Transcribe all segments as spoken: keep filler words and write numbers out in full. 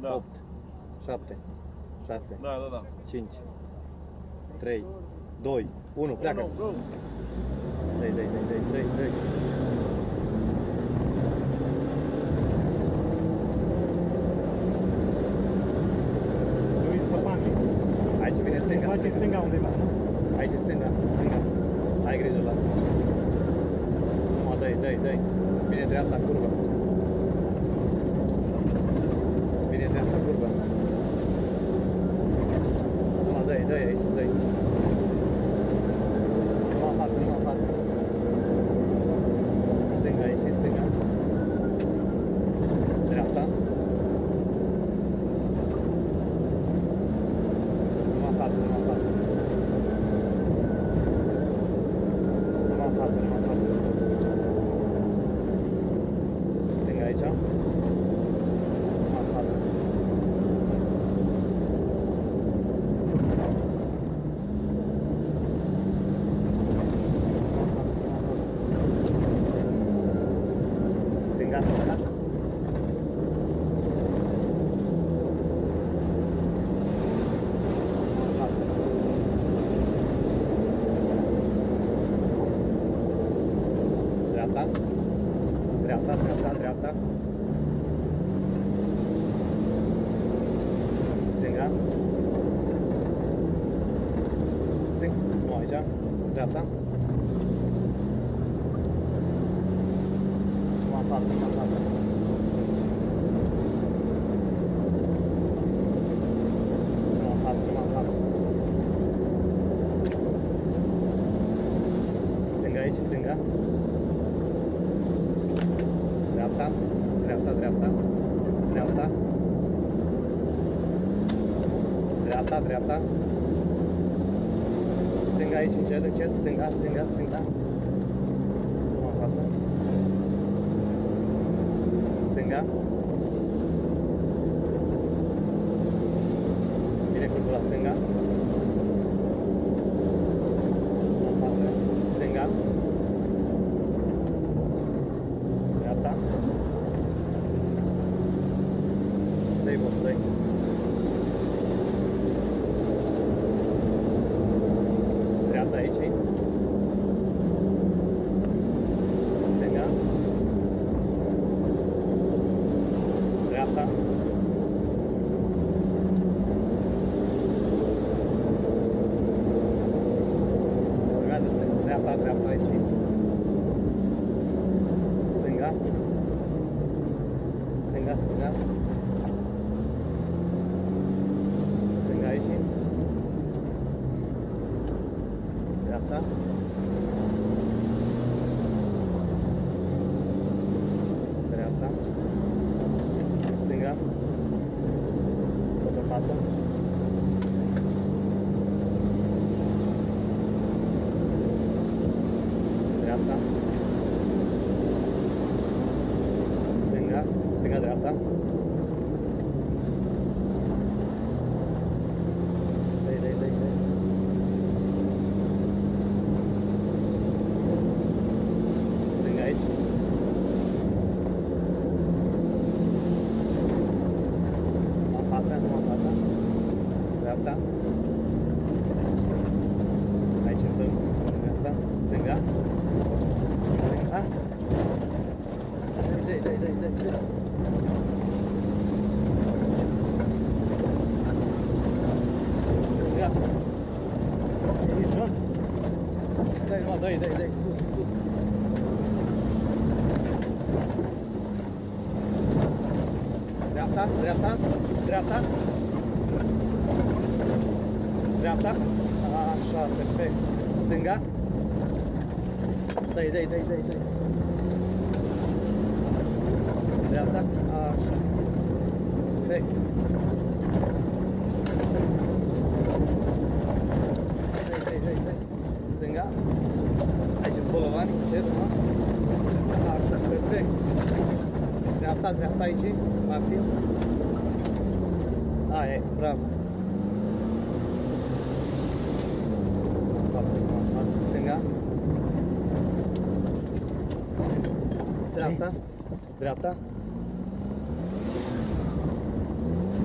Da. opt, șapte, șase, Da, da, da. cinci, trei, doi, unu, pleacă. Go, go. Dai, dai, dai, dai, dai, dai. Nu uiți pe bani. Aici vine Se stânga. face stânga undeva, nu? Aici e stânga, stânga. Ai grijă la. Numai dai, dai, dai. Vine dreapta curvă. Vine dreapta curvă. Numai dai, dai aici, dai. Numai în față, numai în față. Stânga aici, stânga. Dreapta. Numai în față, numai în față. Numai în față, numai în față. Stânga aici. Numai în față. Stânga, stânga. Dreapta, dreapta, dreapta, dreapta. Stânga. Stâng, nu aici, dreapta. Numai în față, numai în față. Numai în față, numai în față. Stânga aici, stânga. Dreapta, dreapta, dreapta, dreapta. Dreapta, dreapta. Stânga aici, încet, încet, stânga, stânga, stânga. Numai în față. Stânga. Bine curvă la stânga. Numai în față. Stânga. Dreapta. Dă-i boss, dă-i. Dreapta aici. Stânga. Dreapta. Urmează stânga, dreapta, dreapta aici. Stânga. Stânga, stânga. Stânga aici. Dreapta. Dreapta. Stânga. Tot în față. Dreapta. Stânga. Stânga, dreapta. Dai, dai, dai, dai. Stânga aici. În față, numai în față. Dreapta. Aici în stânga. Stânga. Stânga. Dai, dai, dai, dai, dai. Stânga. Ești, mă? Dai, mă, dai, dai, dai, sus, sus. Dreapta, dreapta, dreapta. Dreapta. Așa, perfect. Stânga. Dai, dai, dai, dai, dai. Dreapta. Așa. Perfect. Dai, dai, dai, dai. Stânga. Aici în bolovani, încet, mă. Așa, perfect. Dreapta, dreapta aici, maxim. Aia e, bravo. Față, față, stânga. Dreapta, dreapta.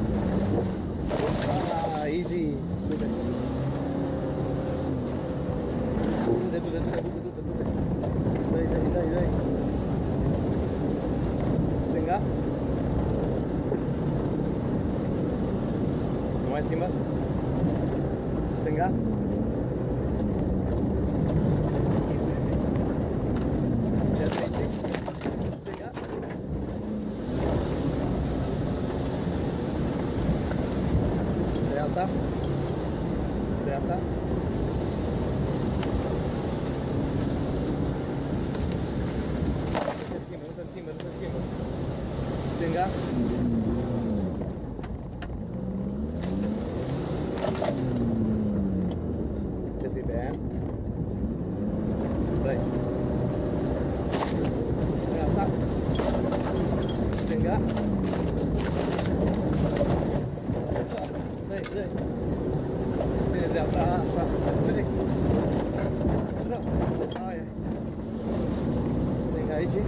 du-te, du-te, du-te, du-te. Dai, dai, dai, dai. Stânga. Nu mai schimbă. Stânga. Încet aici. Stânga. Dreapta. Dreapta. Nu se schimbă, nu se schimbă, nu se schimbă. Stânga. Ce scrie pe aia? Dai. Dreapta. Stânga. Dai, dai. Ține dreapta, așa, perfect. Așa, aia. Stânga aici.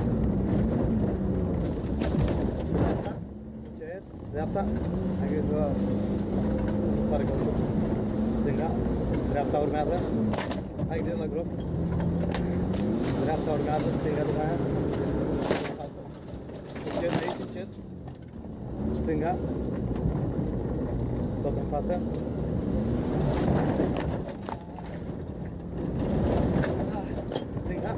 Dreapta. Încet. Dreapta. Hai grijă să sare cauciuc. Stânga. Dreapta urmează. Hai grijă la grob. Dreapta urmează, stânga după aia. Încet aici, încet. Stânga. Tot în față. Stânga.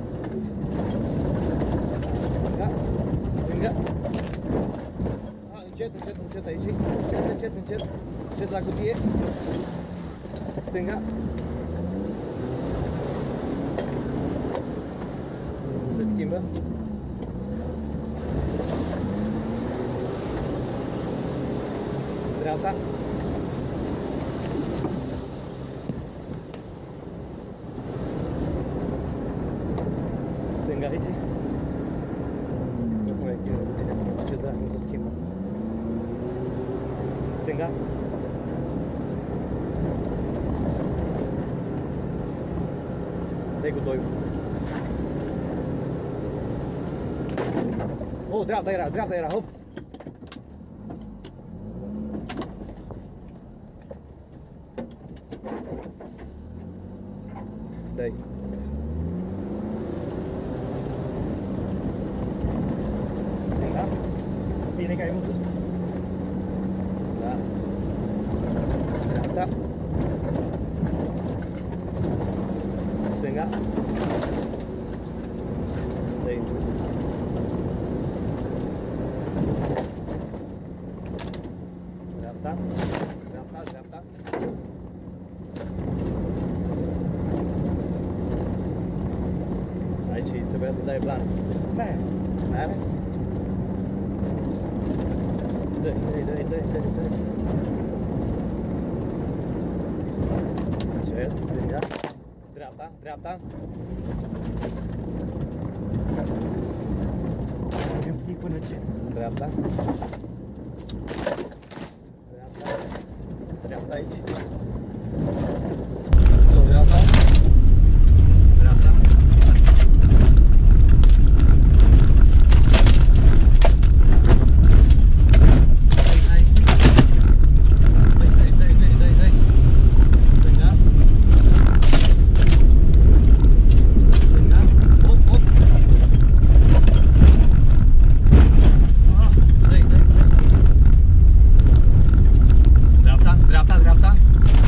Stânga. Stânga. A, încet, încet, încet aici. Încet, încet, încet. Încet la cutie. Stânga. Nu se schimbă. Dreapta. Stânga aici. Nu se mai schimbă cu tine. Ce dracu, nu se schimbă. Stânga. Dai cu doi. Oh, dreapta era, dreapta era, hop. Dai. Stânga. Bine că ai văzut. Da. Dreapta. Stânga. Dai. Dreapta. Dreapta, dreapta. Aici trebuia să dai plan. Da. Are? Dai, dai, dai, dai, dai, dai. Încet, stânga. Dreapta, dreapta. Un pic până ce? Dreapta. Dreapta. Dreapta aici. Dreapta. Dreapta. Dreapta, dreapta.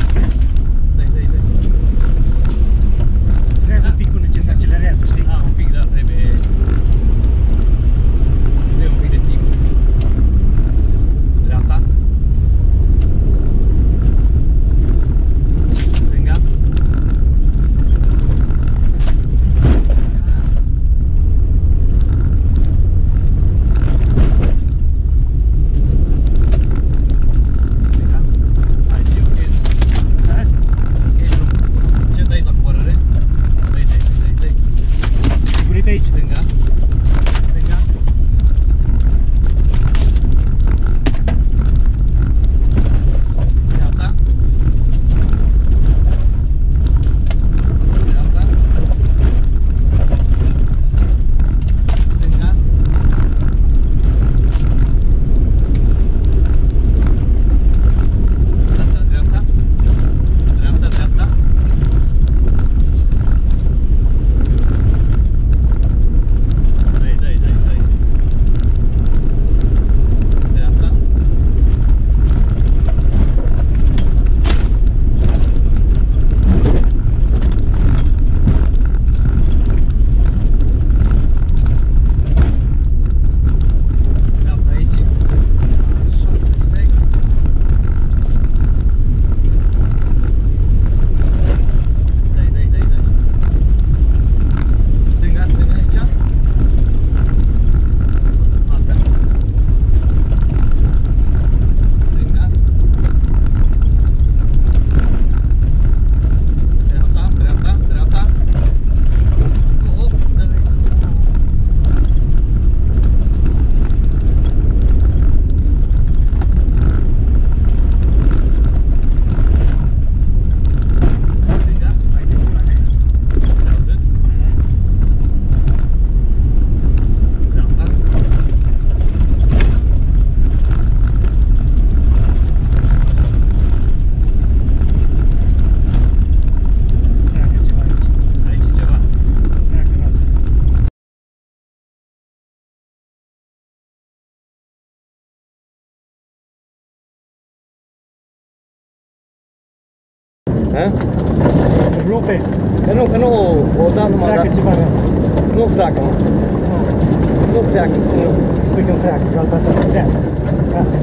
Ha? Rupe. Că nu, că nu o da numai, Freacă dar ceva, mea. nu freacă, mă. Nu freacă, spun eu. Spui că-mi freacă, că alta asta nu freacă. Frate.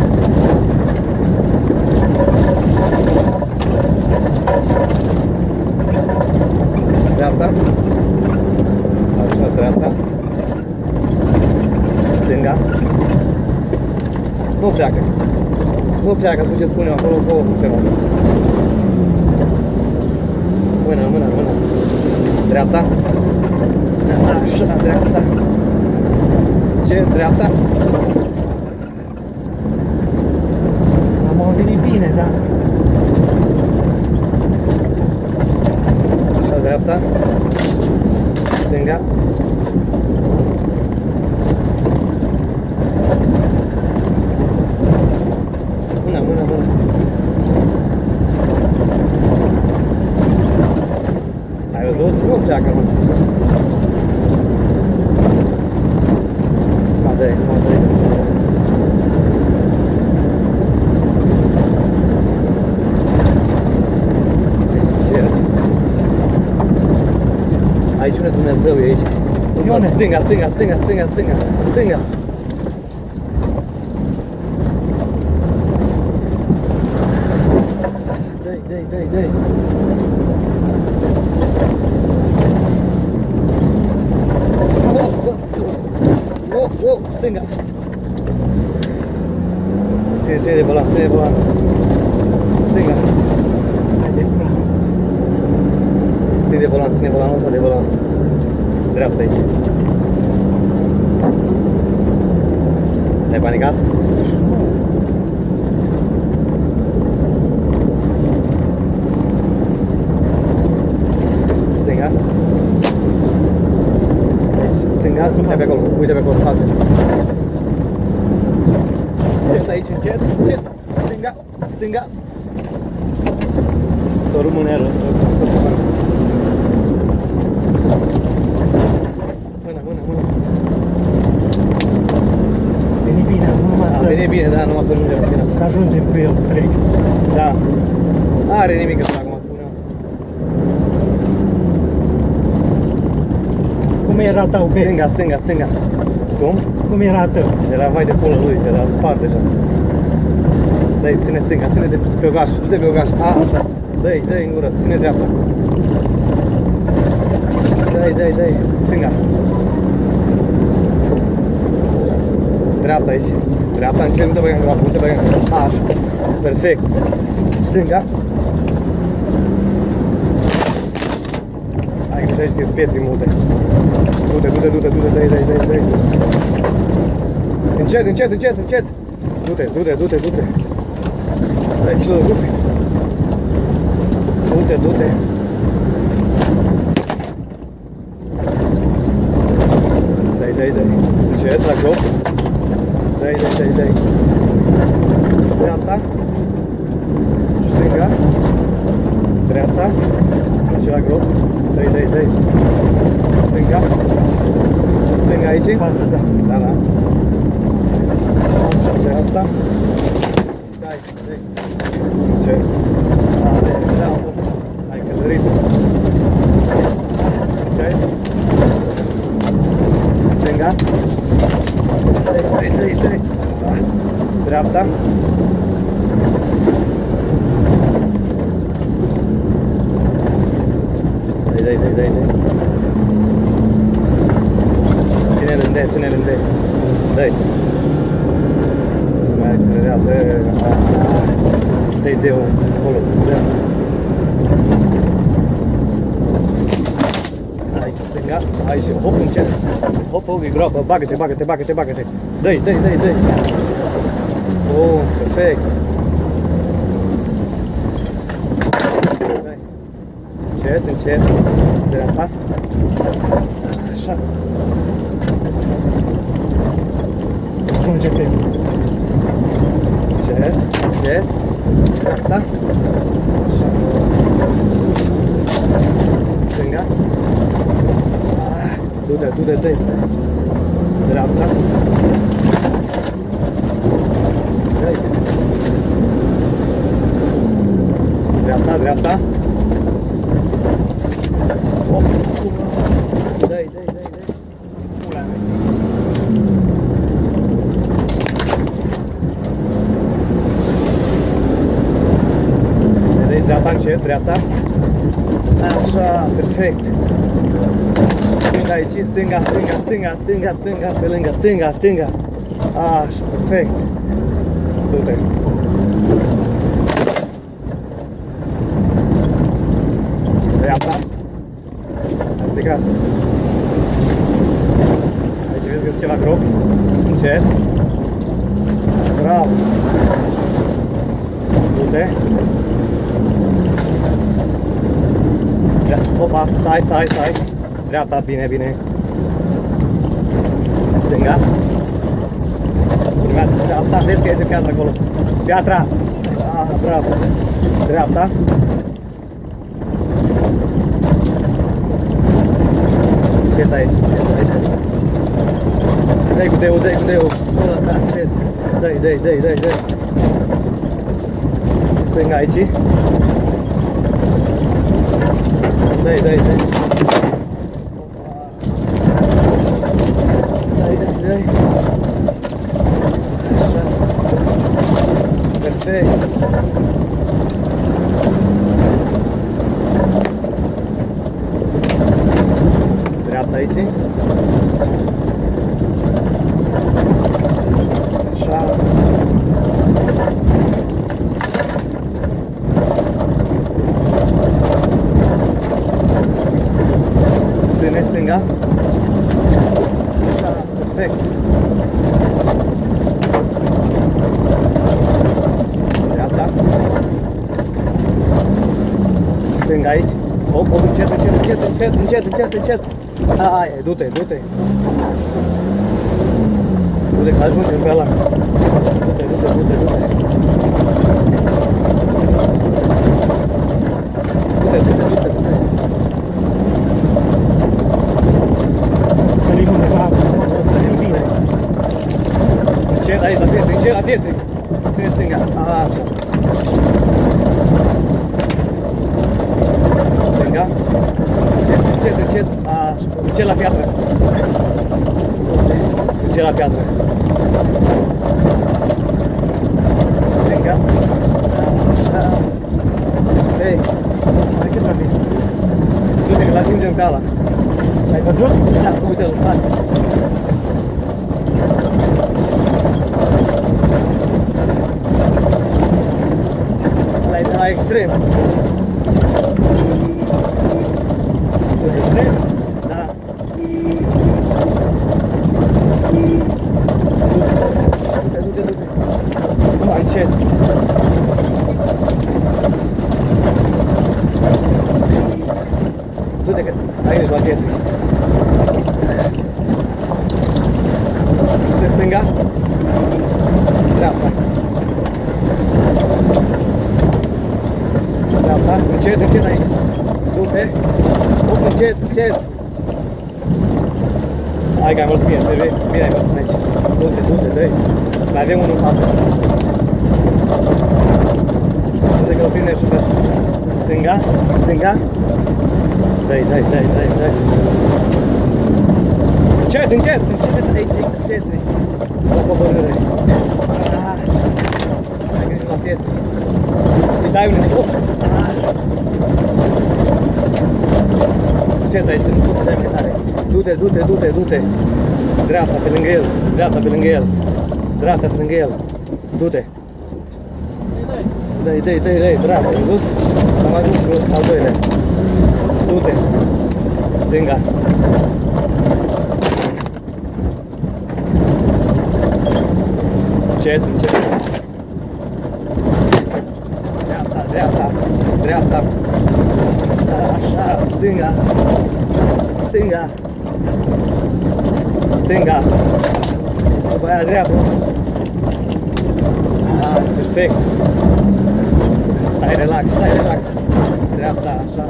Dreapta. Așa, dreapta. Stânga. Nu freacă. Nu freacă, spune ce spun eu acolo, acolo, ceva. Mână, mână, mână. Dreapta. Așa, dreapta. Ce? Dreapta? Am venit bine, da? Așa, dreapta. Stânga. Mână, mână, mână. Ai văzut? Nu pleacă, mă. Ma dai, ma dai. Aici unde Dumnezeu e aici. Ione. Stânga, stânga, stânga, stânga, stânga, stânga. Dai, dai, dai, dai. Wow, wow, stânga. Ține, ține de volan, ține de volan. Stânga. Hai de pula. Ține de volan, ține volanul ăsta de volan. Dreapta aici. Te-ai panicat? Stânga. Stânga, uite pe acolo, uite pe acolo, în față. Încet aici, încet, încet. Stânga, stânga. S-o rămâne iară, să scot pe mână. Mână, mână, mână. Veni bine, acum numai A să... venit bine, da, numai să ajungem la final. Să ajungem cu el, trec. Da. Are nimic ăsta, acum spun eu. Cum era tău, pe? Stânga, stânga, stânga. Cum? Cum era tău? Era vai de pulă lui, era spart deja. Dai, ține stânga, ține de pe ogaș, du-te pe ogaș. A, așa. Dai, dai în gură, ține dreapta. Dai, dai, dai, stânga. Dreapta aici. Dreapta, încet, nu te băga în groapă, nu te băga în groapă. A, așa. Perfect. Stânga. Hai că aici sunt pietri multe. Du-te, du-te, du-te, du-te, dai, dai, dai, dai. Încet, încet, încet, încet. Du-te, du-te, du-te, du-te. Dai, ce du-te. Du-te, du-te. Dai, dai, dai. Încet, la grob. Dai, dai, dai, dai. Dreapta. Stânga. Dreapta. Și la grob. Dai, dai, dai. Stânga. Stânga aici. Față, da. Da, da. Așa, dreapta. Dai, dai. Ce? Dai, dai. Hai, călăritul. Ce? Stânga. Dai, dai, dai, dai. Dreapta. Dai, dai, dai, dai, dai. Ține-l în D, ține-l în D. Dai. Să mai accelerează. Dai D-ul acolo. Da. Aici, stânga. Aici, hop, încet. Hop, hop, e groapă. Bagă-te, bagă-te, bagă-te, bagă-te. Dai, dai, dai, dai. Oh, perfect. Dai. Încet, încet. Dreapta. Așa. Ajunge peste. Încet, încet. Dreapta. Așa. Stânga. Du-te, du-te, du-te. Dreapta. Dai. Dreapta, dreapta. Dreapta. Op. Dai, dai, dai, dai. Pula mea. Vedeți, dreapta încet, dreapta. Așa, perfect. Stânga aici, stânga, stânga, stânga, stânga, stânga, pe lângă, stânga, stânga. Așa, perfect. Du-te. Dreapta. Ai plecat. Aici vezi că sunt ceva gropi. Încet. Bravo. Du-te. Opa, stai, stai, stai. Dreapta, bine, bine. Stânga. Urmează dreapta, vezi că este piatra acolo. Piatra. Ah, bravo. Dreapta. Încet aici, încet, aici. Dai cu deu, dai cu deu. Da, încet. Dai, dai, dai, dai, dai. Stânga aici. Dai, dai, dai. Dai, dai, dai. Așa. Perfect. Dreapta aici. Așa. Ține stânga. Așa, perfect. Dreapta. Stânga aici. Hop, hop, încet, încet, încet, încet, încet, încet, încet. Aia, du-te, du-te. Du-te, că ajungem pe ăla. Du-te, du-te, du-te, du-te. Du-te, du-te, du-te, du-te. Să sărim undeva, să sărim bine. Încet aici, la pietre, încet la pietre. Ține stânga. Așa. Stânga. Încet, încet, încet. Așa. Încet la piatră. Încet la piatră. Stânga. Așa. Perfect. Hai cât rapid. Du-te că l-ajungem pe ala. Ai văzut? Da, uite-l în față. Ăla e de la extrem. Extrem? Da. Du-te, du-te, du-te. Numai încet. Du-te că aici la pietre. De stânga. Dreapta. Dreapta. Încet, încet aici. Du-te. Hop, încet, încet. Hai că ai mult bine, bine, bine ai mult aici. Du-te, du-te, dă-i. Mai avem unul în față. Du-te că-l prinde și pe stânga, stânga. Dai, dai, dai, dai, dai. Încet, încet, încet, aici, aici, la coborâre. Ah. Hai că la pietre. Îi dai unul, of. Ah. Încet aici, nu poți să dai mai tare. Du-te, du-te, du-te, du-te. Dreapta pe lângă el, dreapta pe lângă el. Dreapta pe lângă el. Du-te. Dai, dai, dai, dai, bravo, ai văzut? Am ajuns cu al doilea. Du-te. Stânga. Încet, încet. Dreapta, dreapta, dreapta. Așa, stânga. Stânga. Stânga. După aia dreapta. Așa, perfect. Stai relax, stai relax. Dreapta, așa.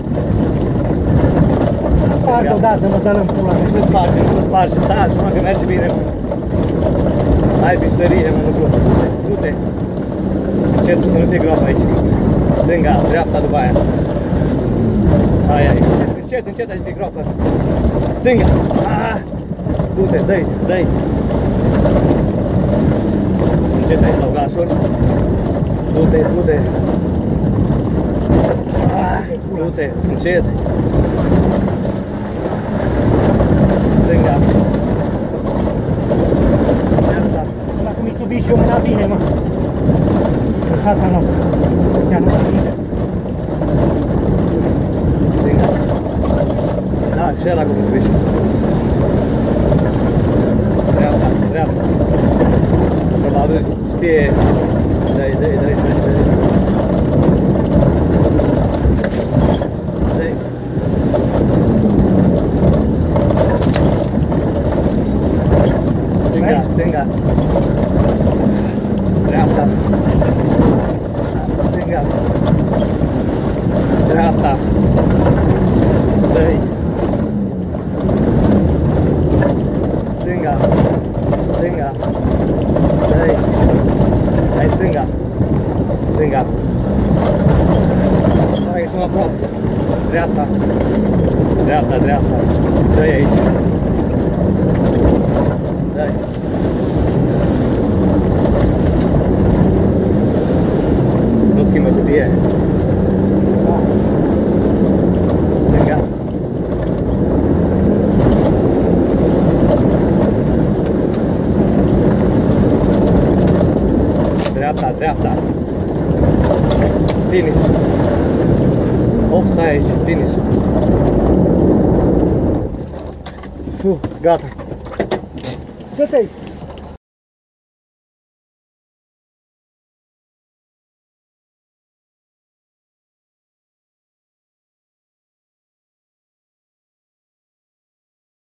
Să spargă odată, mă dă-l în pula Nu mea. se sparge, nu se sparge. Da, și mă că merge bine. Hai pistărie, mă, nu vreau. Du-te. Încet, să nu fie groapă aici. Stânga, dreapta. dreapta după aia. Aia e, încet, încet, aici e groapă. Stânga! Ah! Du-te, dă-i, dă-i! Încet aici, laugașuri. Du-te, du-te! Ah! Du-te, încet! Stânga! Dreapta! Ăla cu Mitsubishi-ul mâna bine, mă. În fața noastră. Ia, nu mă bine. Stânga! Da, și ăla cu Mitsubishi. Dreapta, dreapta. Probabil știe. Dai, dai, dai, dai, dai. Dai. Stânga, stânga. Dreapta. Stânga. Dreapta. Dai. Stânga. Stânga. Dai. Hai stânga. Stânga. Hai să mă aproape. Dreapta. Dreapta, dreapta. Dai aici. Dai. Nu schimbă cutie. Stânga. Dreapta, dreapta. Finish. Op, stai aici. Finish. Fuh, gata. Dă-te-i!